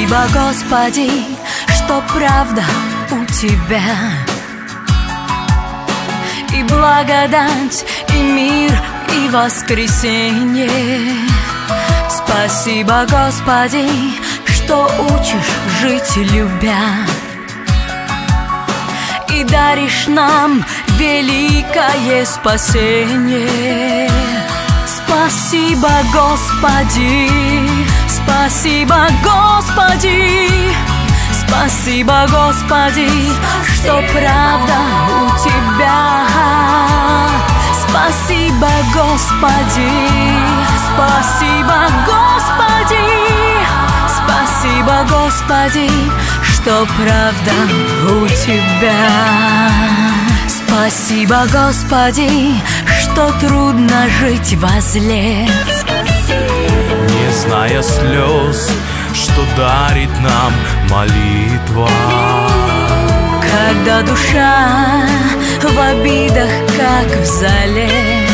Спасибо, Господи, что правда у Тебя, и благодать, и мир, и воскресенье. Спасибо, Господи, что учишь жить любя, и даришь нам великое спасение. Спасибо, Господи, спасибо, Господи, спасибо, Господи, что правда у Тебя. Спасибо, Господи, спасибо, Господи, спасибо, Господи, что правда у Тебя. Спасибо, Господи, что трудно жить возле, не зная слез, что дарит нам молитва. Когда душа в обидах, как в зале,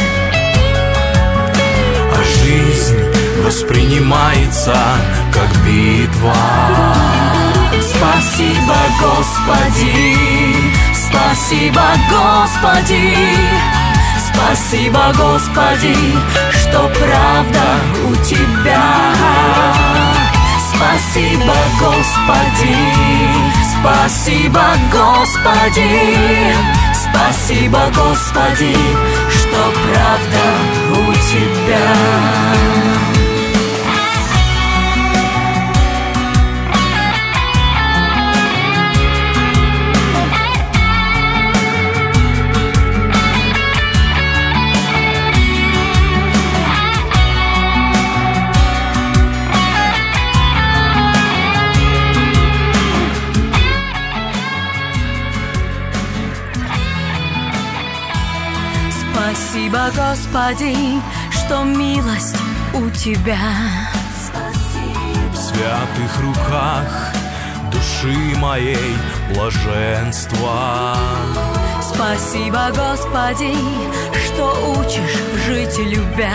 а жизнь воспринимается как битва. Спасибо, Господи, спасибо, Господи, спасибо, Господи, что правда у Тебя. Спасибо, Господи, спасибо, Господи, спасибо, Господи, что правда у Тебя. Спасибо, Господи, что милость у Тебя. В святых руках души моей блаженство. Спасибо, Господи, что учишь жить любя.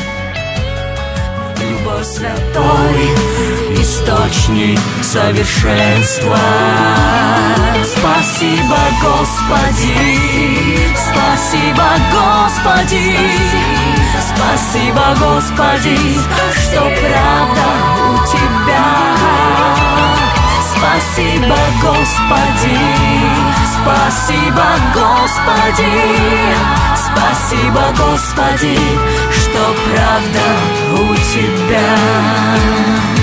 Любовь святой, источник совершенства. Спасибо, Господи, спасибо, Господи, спасибо, Господи, что правда у Тебя. Спасибо, Господи, спасибо, Господи, спасибо, Господи, что правда у Тебя.